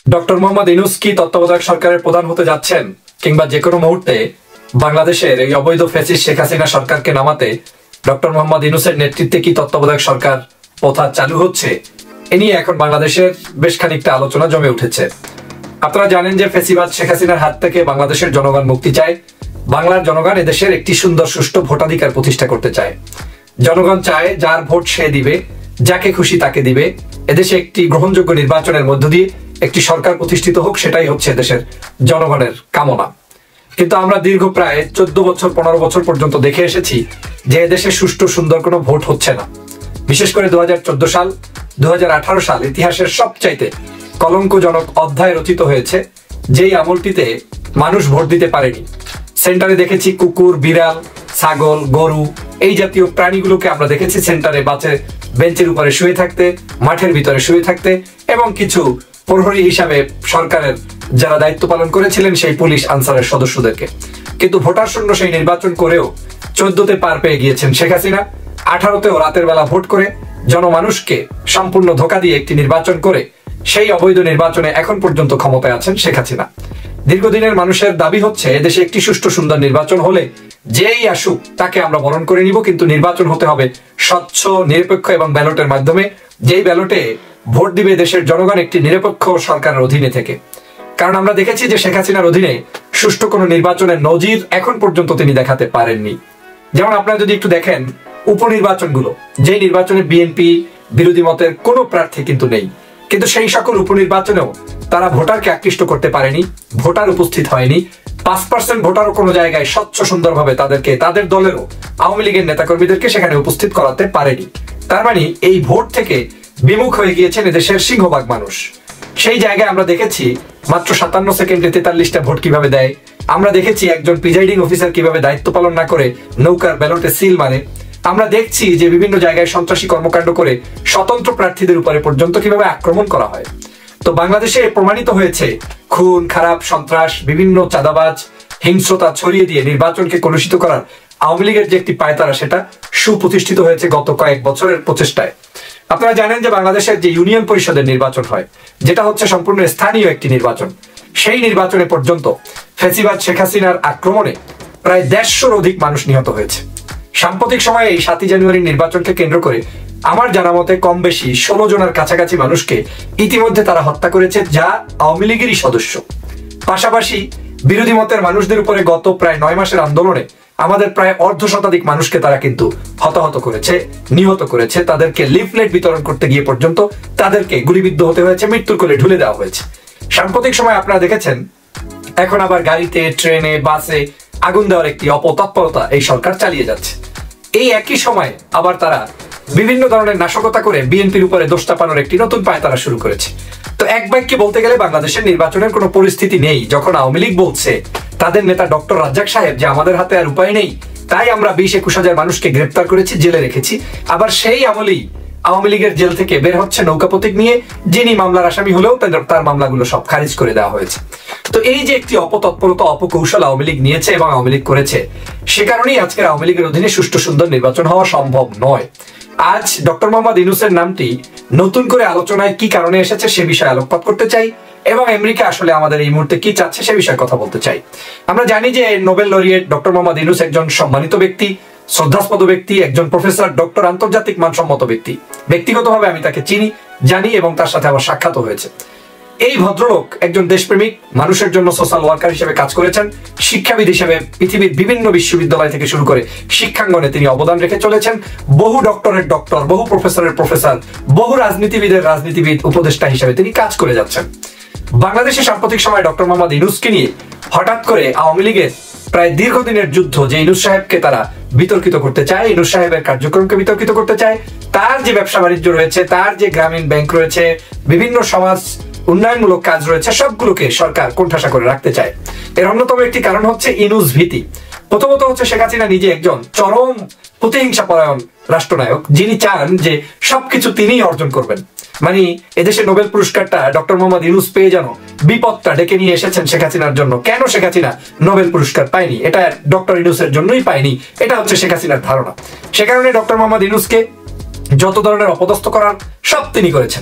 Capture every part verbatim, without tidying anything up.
Doctor Mohammad Yunus কি তত্ত্বাবধায়ক সরকারের প্রধান হতে যাচ্ছেন, কিংবা যে কোনো মুহূর্তে বাংলাদেশের এই অবৈধ ফ্যাসিস্ট শেখ হাসিনা সরকারকে নামাতে ডক্টর মোহাম্মদ ইউনূসের নেতৃত্বে কি তত্ত্বাবধায়ক সরকার প্রথা চালু হচ্ছে, এ নিয়ে এখন বাংলাদেশের বেশ খানিকটা আলোচনা জমে উঠেছে। আপনারা জানেন যে ফ্যাসিবাদ শেখ হাসিনার হাত থেকে বাংলাদেশের জনগণ মুক্তি চায়। বাংলার জনগণ এদেশের একটি সুন্দর সুষ্ঠু ভোটাধিকার প্রতিষ্ঠা করতে চায়। জনগণ চায় যার ভোট সে দিবে, যাকে খুশি তাকে দিবে। এদেশে একটি গ্রহণযোগ্য নির্বাচনের মধ্য দিয়ে একটি সরকার প্রতিষ্ঠিত হোক, সেটাই হচ্ছে দেশের জনগণের কামনা। কিন্তু আমরা দীর্ঘ প্রায় চোদ্দ বছর পনেরো বছর পর্যন্ত দেখে এসেছি যে এদেশে সুষ্ঠু সুন্দর কোনো ভোট হচ্ছে না। বিশেষ করে দু হাজার চোদ্দ সাল দু হাজার আঠারো সাল ইতিহাসের সবচাইতে কলঙ্কজনক অধ্যায় রচিত হয়েছে, যেই আমলটিতে মানুষ ভোট দিতে পারেনি। সেন্টারে দেখেছি কুকুর, বিড়াল, ছাগল, গরু এই জাতীয় প্রাণীগুলোকে আমরা দেখেছি সেন্টারে বাসে বেঞ্চের উপরে শুয়ে থাকতে, মাঠের ভিতরে শুয়ে থাকতে, এবং কিছু প্রহরী হিসাবে সরকারের যারা দায়িত্ব পালন করেছিলেন সেই পুলিশ আনসারের সদস্যদেরকে। কিন্তু ভোটার শূন্য সেই নির্বাচন করেও চোদ্দতে পার পেয়ে গিয়েছেন শেখ হাসিনা। আঠারোতেও রাতের বেলা ভোট করে জনমানুষকে সম্পূর্ণ ধোঁকা দিয়ে একটি নির্বাচন করে সেই অবৈধ নির্বাচনে এখন পর্যন্ত ক্ষমতায় আছেন শেখ হাসিনা। দীর্ঘদিনের মানুষের দাবি হচ্ছে এদেশে একটি সুষ্ঠু সুন্দর নির্বাচন হলে যেই আসুক তাকে আমরা বরণ করে নিব, কিন্তু নির্বাচন হতে হবে স্বচ্ছ, নিরপেক্ষ এবং ব্যালটের মাধ্যমে। যেই ব্যালটে ভোট দিবে দেশের জনগণ একটি নিরপেক্ষ সরকারের অধীনে থেকে। কারণ আমরা দেখেছি যে শেখ হাসিনার অধীনে সুষ্ঠু কোনো নির্বাচনের নজির এখন পর্যন্ত তিনি দেখাতে পারেননি। যেমন আপনারা যদি একটু দেখেন উপনির্বাচনগুলো, যে নির্বাচনে বিএনপি বিরোধী মতের কোনো প্রার্থী কিন্তু নেই, কিন্তু সেই সকল উপনির্বাচনেও তারা ভোটারকে আকৃষ্ট করতে পারেনি, ভোটার উপস্থিত হয়নি। পাঁচ পার্সেন্ট ভোটারও কোনো জায়গায় স্বচ্ছ সুন্দরভাবে তাদেরকে, তাদের দলেরও আওয়ামী লীগের নেতাকর্মীদেরকে সেখানে উপস্থিত করাতে পারেনি। তার মানে এই ভোট থেকে বিমুখ হয়ে গিয়েছেন এদেশের সিংহভাগ মানুষ। সেই জায়গায় আমরা দেখেছি মাত্র সাতান্ন সেকেন্ডে তেতাল্লিশটা ভোট কিভাবে দেয়। আমরা দেখেছি একজন প্রিজাইডিং অফিসার কিভাবে দায়িত্ব পালন না করে নৌকার ব্যালটে সিল মারে। আমরা দেখছি যে বিভিন্ন জায়গায় সন্ত্রাসী কর্মকাণ্ড করে স্বতন্ত্র প্রার্থীদের উপরে পর্যন্ত কিভাবে আক্রমণ করা হয়। তো বাংলাদেশে প্রমাণিত হয়েছে খুন, খারাপ, সন্ত্রাস, বিভিন্ন চাঁদাবাজ, হিংস্রতা ছড়িয়ে দিয়ে নির্বাচনকে কলুষিত করার আওয়ামী লীগের যে একটি পায়তারা, সেটা সুপ্রতিষ্ঠিত হয়েছে গত কয়েক বছরের প্রচেষ্টায়। আপনারা জানেন যে বাংলাদেশের যে ইউনিয়ন পরিষদের নির্বাচন হয়, যেটা হচ্ছে সম্পূর্ণ স্থানীয় একটি নির্বাচন, সেই নির্বাচনে পর্যন্ত ফ্যাসিবাদ শেখ হাসিনার আক্রমণে প্রায় দেড়শোর অধিক মানুষ নিহত হয়েছে। সাম্প্রতিক সময়ে এই সাতই জানুয়ারির নির্বাচনকে কেন্দ্র করে আমার জানা মতে কম বেশি ষোলো জনের কাছাকাছি মানুষকে ইতিমধ্যে তারা হত্যা করেছে, যা আওয়ামী লীগেরই সদস্য। পাশাপাশি বিরোধী মতের মানুষদের উপরে গত প্রায় নয় মাসের আন্দোলনে আমাদের প্রায় অর্ধ শতাধিক মানুষকে তারা কিন্তু হতাহত করেছে, নিহত করেছে। তাদেরকে লিফলেট বিতরণ করতে গিয়ে পর্যন্ত তাদেরকে গুলিবিদ্ধ হতে হয়েছে, মৃত্যুর কোলে ঢুলে দেওয়া হয়েছে। সাম্প্রতিক সময় আপনারা দেখেছেন এখন আবার গাড়িতে, ট্রেনে, বাসে আগুন দেওয়ার একটি অপতৎপরতা এই সরকার চালিয়ে যাচ্ছে। এই একই সময় আবার তারা বিভিন্ন ধরনের নাশকতা করে বিএনপির উপরে দোষ চাপানোর একটি নতুন পায়তারা শুরু করেছে। তো এক বাক্যে বলতে গেলে বাংলাদেশের নির্বাচনের কোনো পরিস্থিতি নেই। যখন আওয়ামী লীগ বলছে, তাদের নেতা ডক্টর রাজ্জাক সাহেব, যে আমাদের হাতে আর উপায় নেই, তাই আমরা বিশ একুশ হাজার মানুষকে গ্রেপ্তার করেছি, জেলে রেখেছি, আবার সেই আমলেই আওয়ামী লীগের জেল থেকে বের হচ্ছে নৌকা প্রতীক নিয়ে, যিনি মামলার আসামি হলেও তার মামলাগুলো সব খারিজ করে দেওয়া হয়েছে। তো এই যে একটি অপতৎপরতা, অপকৌশল আওয়ামী লীগ নিয়েছে এবং আওয়ামী লীগ করেছে, সে কারণেই আজকের আওয়ামী লীগের অধীনে সুষ্ঠু সুন্দর নির্বাচন হওয়া সম্ভব নয়। আজ ডক্টর মোহাম্মদ ইউনূসের নামটি নতুন করে আলোচনায় কি কারণে এসেছে সে বিষয়ে আলোকপাত করতে চাই, এবং আমেরিকা আসলে আমাদের এই মুহূর্তে কি চাচ্ছে সে বিষয়ে কথা বলতে চাই। আমরা জানি যে Nobel laureate doctor Mohammad Yunus একজন সম্মানিত ব্যক্তি, শ্রদ্ধাস্পদ ব্যক্তি, একজন প্রফেসর, ডক্টর, আন্তর্জাতিক মানসম্মত ব্যক্তি। ব্যক্তিগতভাবে আমি তাকে চিনি, জানি এবং তার সাথে আমার সাক্ষাৎ হয়েছে। এই ভদ্রলোক একজন দেশপ্রেমিক, মানুষের জন্য সোশ্যাল ওয়ার্কার হিসেবে কাজ করেছেন, শিক্ষাবিদ হিসেবে পৃথিবীর বিভিন্ন বিশ্ববিদ্যালয় থেকে শুরু করে শিক্ষাঙ্গনে তিনি অবদান রেখে চলেছেন। বহু ডক্টরের ডক্টর, বহু প্রফেসরের প্রফেসর, বহু রাজনীতিবিদের রাজনীতিবিদ, উপদেষ্টা হিসেবে তিনি কাজ করে যাচ্ছেন। বাংলাদেশে সাম্প্রতিক সময় ডক্টর মোহাম্মদ ইউনূসকে নিয়ে হঠাৎ করে আওয়ামী লীগের প্রায় দীর্ঘদিনের যুদ্ধ, যে ইউনূস সাহেবকে তারা বিতর্কিত করতে চায়, ইউনূস সাহেবের কার্যক্রমকে বিতর্কিত করতে চায়, তার যে ব্যবসা বাণিজ্য রয়েছে, তার যে গ্রামীণ ব্যাংক রয়েছে, বিভিন্ন সমাজ উন্নয়নমূলক কাজ রয়েছে, সবগুলোকে সরকার কোণঠাসা করে রাখতে চায়। এর অন্যতম একটি কারণ হচ্ছে ইউনূস ভীতি। প্রথমত হচ্ছে শেখ হাসিনা নিজে একজন চরম প্রতিহিংসা পরায়ণ রাষ্ট্রনায়ক, যিনি চান যে সবকিছু তিনিই অর্জন করবেন। মানে এদেশে নোবেল পুরস্কারটা ডক্টর মোহাম্মদ ইউনূস পেয়ে যেন বিপদটা ডেকে নিয়ে এসেছেন শেখ হাসিনার জন্য। কেন শেখ হাসিনা নোবেল পুরস্কার পায়নি? এটা ডক্টর ইউনূসের জন্যই পায়নি, এটা হচ্ছে শেখ হাসিনার ধারণা। সে কারণে ডক্টর মোহাম্মদ ইউনূসকে যত ধরনের অপদস্থ করার সব তিনি করেছেন।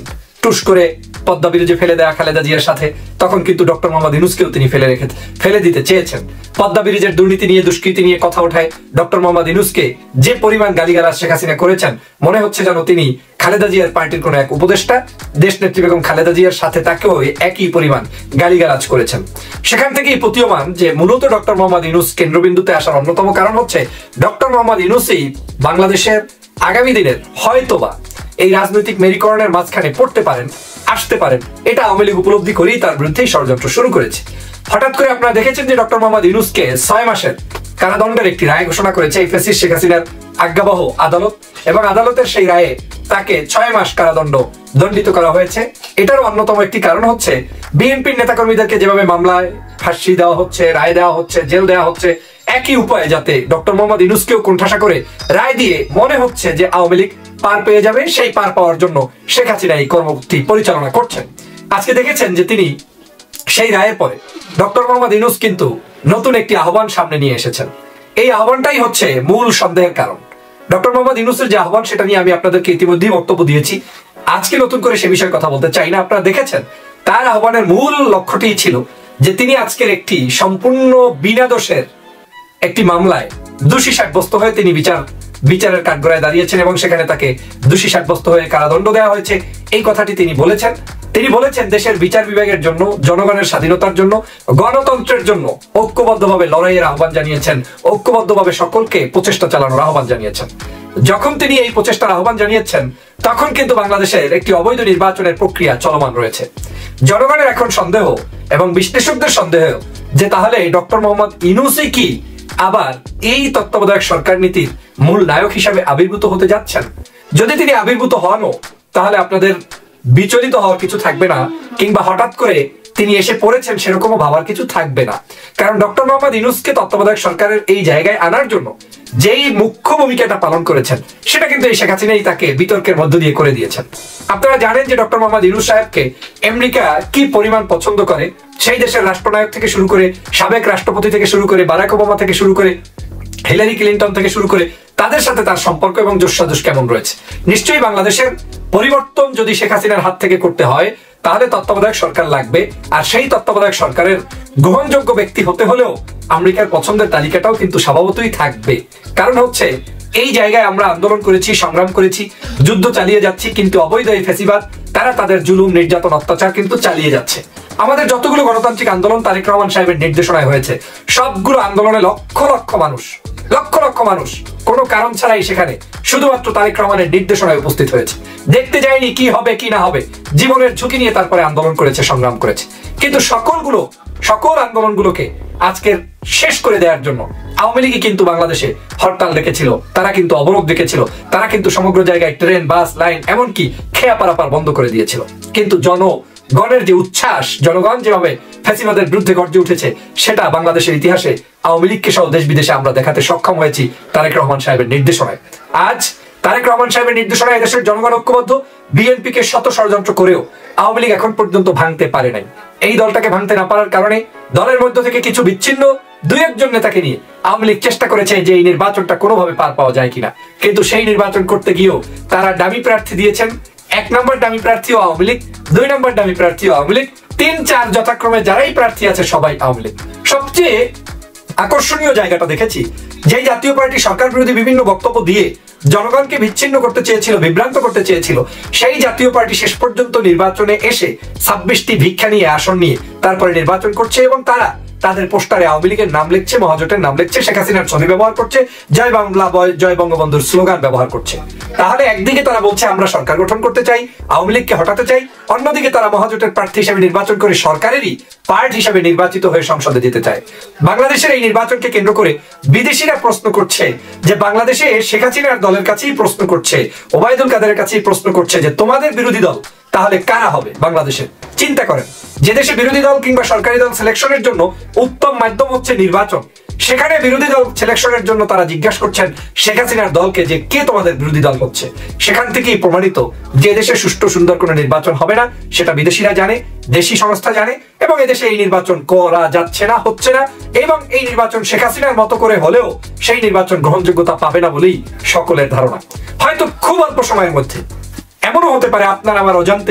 টুস করে পদ্মা ব্রিজে ফেলে দেয়া খালেদা জিয়ার সাথে, তখন কিন্তু ডক্টর মোহাম্মদ ইউনূসকেও তিনি ফেলে রেখে ফেলে দিতে চেয়েছেন। পদ্মা ব্রিজের দুর্নীতি নিয়ে দুষ্কৃতি নিয়ে কথা ওঠায় ডক্টর মোহাম্মদ ইউনূসকে যে পরিমাণ গালিগালাজ শেখ হাসিনা করেছেন, মনে হচ্ছে যেন তিনি খালেদা জিয়ার পার্টির কোন এক উপদেষ্টা, দেশ নেত্রী বেগম খালেদা জিয়ার সাথে তাকেও একই পরিমাণ গালিগালাজ করেছেন। সেখান থেকেই প্রতীয়মান যে মূলত ডক্টর মোহাম্মদ ইউনূস কেন্দ্রবিন্দুতে আসার অন্যতম কারণ হচ্ছে ডক্টর মোহাম্মদ ইউনূসই বাংলাদেশের আগামী দিনের হয়তোবা এই রাজনৈতিক মেরুকরণের মাঝখানে পড়তে পারেন, আসতে পারেন, এটা আওয়ামী লীগ উপলব্ধি করেই তার বিরুদ্ধেই ষড়যন্ত্র শুরু করেছে। হঠাৎ করে আপনারা দেখেছেন যে ডক্টর মোহাম্মদ ইউনূসকে ছয় মাসের কারাদণ্ডের একটি রায় ঘোষণা করেছে এই ফ্যাসিস্ট শেখ হাসিনার আজ্ঞাবহ আদালত, এবং আদালতের সেই রায়ে তাকে ছয় মাস কারাদণ্ড দণ্ডিত করা হয়েছে। এটারও অন্যতম একটি কারণ হচ্ছে বিএনপির নেতাকর্মীদেরকে যেভাবে মামলায় ফাঁসি দেওয়া হচ্ছে, রায় দেওয়া হচ্ছে, জেল দেওয়া হচ্ছে, একই উপায়ে যাতে ডক্টর মোহাম্মদ ইউনূসকেও কোণঠাসা করে রায় দিয়ে মনে হচ্ছে যে আওয়ামী লীগ পার পেয়ে যাবে, সেই পার পাওয়ার জন্য শেখ হাসিনা এই কর্মসূচি পরিচালনা করছেন। আজকে দেখেছেন যে তিনি সেই রায়ের পরে ডক্টর মোহাম্মদ ইউনূস কিন্তু নতুন একটি আহ্বান সামনে নিয়ে এসেছেন। এই আহ্বানটাই হচ্ছে মূল সন্দেহের কারণ। ডক্টর মোহাম্মদ ইউনূসের যে আহ্বান, সেটা নিয়ে আমি আপনাদেরকে ইতিমধ্যেই বক্তব্য দিয়েছি, আজকে নতুন করে সে বিষয়ে কথা বলতে চাই না। আপনারা দেখেছেন তার আহ্বানের মূল লক্ষ্যটি ছিল যে তিনি আজকের একটি সম্পূর্ণ বিনা দোষের একটি মামলায় দোষী সাব্যস্ত হয়ে তিনি বিচার বিচারের কাঠগড়ায় দাঁড়িয়েছেন এবং সেখানে তাকে দোষী সাব্যস্ত হয়ে কারাদণ্ড দেওয়া হয়েছে। এই কথাটি তিনি বলেছেন। তিনি বলেছেন দেশের বিচার বিভাগের জন্য, জনগণের স্বাধীনতার জন্য, গণতন্ত্রের জন্য ঐক্যবদ্ধভাবে লড়াইয়ের আহ্বান জানিয়েছেন, ঐক্যবদ্ধভাবে সকলকে প্রচেষ্টা চালানোর আহ্বান জানিয়েছেন। যখন তিনি এই প্রচেষ্টার আহ্বান জানিয়েছেন, তখন কিন্তু বাংলাদেশের একটি অবৈধ নির্বাচনের প্রক্রিয়া চলমান রয়েছে। জনগণের এখন সন্দেহ এবং বিশ্লেষকদের সন্দেহ যে তাহলে ডক্টর মোহাম্মদ ইউনূসই কি আবার এই তত্ত্বাবধায়ক সরকার নীতির মূল নায়ক হিসাবে আবির্ভূত হতে যাচ্ছেন। যদি তিনি আবির্ভূত হনও, তাহলে আপনাদের বিচলিত হওয়ার কিছু থাকবে না, কিংবা হঠাৎ করে তিনি এসে পড়েছেন সেরকমও ভাবার কিছু থাকবে না। কারণ ডক্টর মোহাম্মদ ইউনূসকে তত্ত্বাবধায়ক সরকারের এই জায়গায় আনার জন্য যেই মুখ্য ভূমিকাটা পালন করেছেন, সেটা কিন্তু এই শেখ হাসিনাই তাকে বিতর্কের মধ্য দিয়ে করে দিয়েছেন। আপনারা জানেন যে ডক্টর মোহাম্মদ ইউনূস সাহেবকে আমেরিকা কি পরিমাণ পছন্দ করে। সেই দেশের রাষ্ট্রনায়ক থেকে শুরু করে, সাবেক রাষ্ট্রপতি থেকে শুরু করে, বারাক ওবামা থেকে শুরু করে, হিলারি ক্লিন্টন থেকে শুরু করে, তাদের সাথে তার সম্পর্ক এবং যোগসাজশ কেমন রয়েছে। নিশ্চয়ই বাংলাদেশের পরিবর্তন যদি শেখ হাসিনার হাত থেকে করতে হয়, তাহলে তত্ত্বাবধায়ক সরকার লাগবে। আর সেই তত্ত্বাবধায়ক সরকারের গ্রহণযোগ্য ব্যক্তি হতে হলেও আমেরিকার পছন্দের তালিকাটাও কিন্তু স্বভাবতই থাকবে। কারণ হচ্ছে এই জায়গায় আমরা আন্দোলন করেছি, সংগ্রাম করেছি, যুদ্ধ চালিয়ে যাচ্ছি, কিন্তু অবৈধ এই ফ্যাসিবাদ তারা তাদের জুলুম, নির্যাতন, অত্যাচার কিন্তু চালিয়ে যাচ্ছে। আমাদের যতগুলো গণতান্ত্রিক আন্দোলন তারেক রহমান সাহেবের নির্দেশনায় হয়েছে, সবগুলো আন্দোলনে লক্ষ লক্ষ মানুষ লক্ষ লক্ষ মানুষ কোনো কারণ ছাড়াই সেখানে শুধুমাত্র তারেক রহমানের নির্দেশনায় উপস্থিত হয়েছে। দেখতে যায়নি কি হবে কি না হবে, জীবনের ঝুঁকি নিয়ে তারপরে আন্দোলন করেছে, সংগ্রাম করেছে। কিন্তু সকলগুলো সকল আন্দোলনগুলোকে আজকের শেষ করে দেওয়ার জন্য আওয়ামী লীগই কিন্তু বাংলাদেশে হরতাল ডেকেছিল, তারা কিন্তু অবরোধ ডেকেছিল, তারা কিন্তু সমগ্র জায়গায় ট্রেন, বাস, লাইন, এমনকি খেয়া পারাপার বন্ধ করে দিয়েছিল। কিন্তু জনগণের যে উচ্ছ্বাস, জনগণ যেভাবে ফ্যাসিবাদের বিরুদ্ধে গর্জে উঠেছে, সেটা বাংলাদেশের ইতিহাসে আওয়ামী লীগকে সহ দেশ বিদেশে আমরা দেখাতে সক্ষম হয়েছি তারেক রহমান সাহেবের নির্দেশনায়। আজ তারেক রহমান সাহেবের নির্দেশনায় দেশের জনগণ ঐক্যবদ্ধ। বিএনপিকে শত ষড়যন্ত্র করেও আওয়ামী লীগ এখন পর্যন্ত ভাঙতে পারে নাই। এই দলটাকে ভাঙতে না পারার কারণে দলের মধ্য থেকে কিছু বিচ্ছিন্ন দুই একজন নেতাকে নিয়ে আওয়ামী লীগ চেষ্টা করেছে যে এই নির্বাচনটা কোনোভাবে পার পাওয়া যায় কিনা। কিন্তু সেই নির্বাচন করতে গিয়েও তারা ডামি প্রার্থী দিয়েছেন। এক নম্বর ডামি প্রার্থীও আওয়ামী লীগ, দুই নম্বর ডামি প্রার্থীও আওয়ামী লীগ, তিন চার যথাক্রমে যারাই প্রার্থী আছে সবাই আওয়ামী লীগ। সবচেয়ে আকর্ষণীয় জায়গাটা দেখেছি, যেই জাতীয় পার্টি সরকার বিরোধী বিভিন্ন বক্তব্য দিয়ে জনগণকে বিচ্ছিন্ন করতে চেয়েছিল, বিভ্রান্ত করতে চেয়েছিল, সেই জাতীয় পার্টি শেষ পর্যন্ত নির্বাচনে এসে ছাব্বিশটি ভিক্ষা নিয়ে, আসন নিয়ে তারপরে নির্বাচন করছে এবং তারা তাদের পোস্টারে আওয়ামী লীগের নাম লিখছে, মহাজোটের নাম লিখছে, শেখ হাসিনার ছবি ব্যবহার করছে, জয় বাংলা, জয় বঙ্গবন্ধুর স্লোগান ব্যবহার করছে। তাহলে একদিকে তারা বলছে আমরা সরকার গঠন করতে চাই, আওয়ামী লীগকে হটাতে চাই, অন্যদিকে তারা মহাজোটের প্রার্থী হিসেবে নির্বাচন করে সরকারেরই পার্ট হিসেবে নির্বাচিত হয়ে সংসদে যেতে চায়। বাংলাদেশের এই নির্বাচনকে কেন্দ্র করে বিদেশিরা প্রশ্ন করছে যে বাংলাদেশে শেখ হাসিনার দলের কাছেই প্রশ্ন করছে, ওবায়দুল কাদেরের কাছেই প্রশ্ন করছে যে তোমাদের বিরোধী দল তাহলে কারা হবে বাংলাদেশে। চিন্তা করেন, যে দেশে বিরোধী দল কিংবা সরকারি দল সিলেকশনের জন্য উত্তম মাধ্যম হচ্ছে নির্বাচন, সেখানে বিরোধী দল সিলেকশনের জন্য তারা জিজ্ঞাসা করছেন শেখ হাসিনার দলকে যে কে তোমাদের বিরোধী দল হচ্ছে। সেখান থেকেই প্রমাণিত যে দেশে সুষ্ঠু সুন্দর কোনো নির্বাচন হবে না, সেটা বিদেশিরা জানে, দেশি সংস্থা জানে, এবং এদেশে এই নির্বাচন করা যাচ্ছে না, হচ্ছে না, এবং এই নির্বাচন শেখ হাসিনার মতো করে হলেও সেই নির্বাচন গ্রহণযোগ্যতা পাবে না বলেই সকলের ধারণা। হয়তো খুব অল্প সময়ের মধ্যে এমনও হতে পারে আপনার আমার অজান্তেই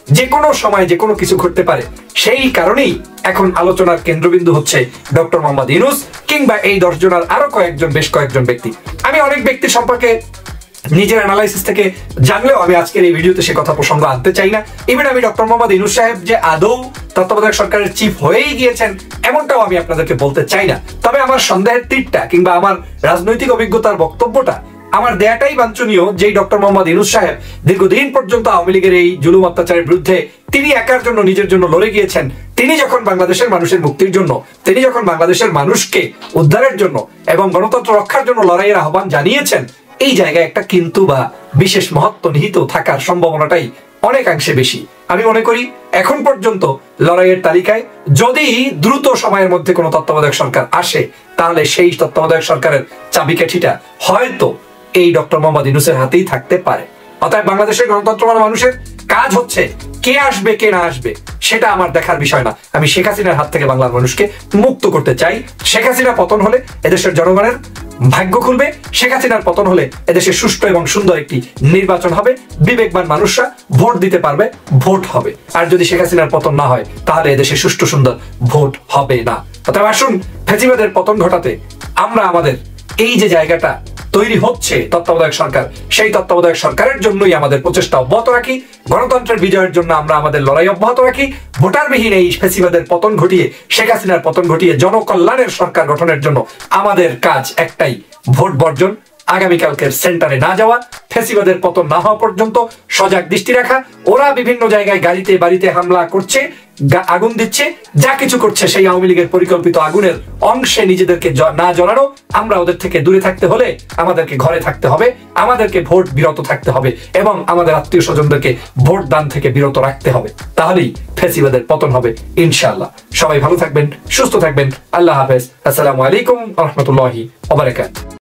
যে কোনো সময় যে কোনো কিছু ঘটতে পারে। সেই কারণেই এখন আলোচনার কেন্দ্রবিন্দু হচ্ছে ডক্টর মোহাম্মদ ইউনূস কিংবা এই দশ জনের আরো কয়েকজন বেশ কয়েকজন ব্যক্তি। আমি অনেক ব্যক্তির সম্পর্কে নিজের অ্যানালাইসিস থেকে জানলেও আমি আজকের এই ভিডিওতে সে কথা প্রসঙ্গ আনতে চাই না। ইভেন আমি ডক্টর মোহাম্মদ ইউনূস সাহেব যে আদৌ তত্ত্বাবধায়ক সরকারের চিফ হয়েই গিয়েছেন এমনটাও আমি আপনাদেরকে বলতে চাই না। তবে আমার সন্দেহের তীরটা কিংবা আমার রাজনৈতিক অভিজ্ঞতার বক্তব্যটা আমার দেয়াটাই বাঞ্ছনীয়, যেই ডক্টর মোহাম্মদ ইউনূস সাহেব দীর্ঘদিন পর্যন্ত আওয়ামী লীগের এই জুলুম অত্যাচারের বিরুদ্ধে তিনি একার জন্য নিজের জন্য লড়ে গিয়েছেন। তিনি যখন বাংলাদেশের মানুষের মুক্তির জন্য, তিনি যখন বাংলাদেশের মানুষকে উদ্ধারের জন্য এবং গণতন্ত্র রক্ষার জন্য লড়াইয়ের আহ্বান জানিয়েছেন, এই জায়গায় একটা কিন্তু বা বিশেষ মহত্ব নিহিত থাকার সম্ভাবনাটাই অনেকাংশে বেশি। আমি মনে করি এখন পর্যন্ত লড়াইয়ের তালিকায় যদি দ্রুত সময়ের মধ্যে কোনো তত্ত্বাবধায়ক সরকার আসে, তাহলে সেই তত্ত্বাবধায়ক সরকারের চাবিকাঠিটা হয়তো এই ডক্টর মোহাম্মদ ইউনূসের হাতেই থাকতে পারে। অতএব বাংলাদেশের গণতন্ত্রবান মানুষের কাজ হচ্ছে কে আসবে কে না আসবে সেটা আমার দেখার বিষয় না। আমি শেখ হাসিনার হাত থেকে বাংলার মানুষকে মুক্ত করতে চাই। শেখ হাসিনা পতন হলে এদেশের জনগণের ভাগ্য খুলবে। শেখ হাসিনার পতন হলে এদেশে সুষ্ঠু এবং সুন্দর একটি নির্বাচন হবে, বিবেকবান মানুষরা ভোট দিতে পারবে, ভোট হবে। আর যদি শেখ হাসিনার পতন না হয় তাহলে এদেশে সুষ্ঠু সুন্দর ভোট হবে না। অতএব আসুন ফ্যাসিবাদের পতন ঘটাতে আমরা আমাদের এই যে জায়গাটা তৈরি হচ্ছে তত্ত্বাবধায়ক সরকার, সেই তত্ত্বাবধায়ক সরকারের জন্যই আমাদের প্রচেষ্টা অব্যাহত রাখি। গণতন্ত্রের বিজয়ের জন্য আমরা আমাদের লড়াই অব্যাহত রাখি। ভোটারবিহীন এই ফ্যাসিবাদের পতন ঘটিয়ে, শেখ হাসিনার পতন ঘটিয়ে জনকল্যাণের সরকার গঠনের জন্য আমাদের কাজ একটাই, ভোট বর্জন, আগামীকালকের সেন্টারে না যাওয়া, ফ্যাসিবাদের পতন না হওয়া পর্যন্ত সজাগ দৃষ্টি রাখা। ওরা বিভিন্ন জায়গায় গাড়িতে বাড়িতে হামলা করছে, আগুন দিচ্ছে, যা কিছু করছে সেই আওয়ামী লীগের পরিকল্পিত আগুনের অংশে নিজেদেরকে না জড়ানো। আমরা ওদের থেকে দূরে থাকতে হলে আমাদেরকে ঘরে থাকতে হবে, আমাদেরকে ভোট বিরত থাকতে হবে এবং আমাদের আত্মীয় স্বজনদেরকে ভোট দান থেকে বিরত রাখতে হবে। তাহলেই ফ্যাসিবাদের পতন হবে ইনশাআল্লাহ। সবাই ভালো থাকবেন, সুস্থ থাকবেন। আল্লাহ হাফেজ। আসসালামু আলাইকুম ওয়া রাহমাতুল্লাহি ওয়া বারাকাতুহু।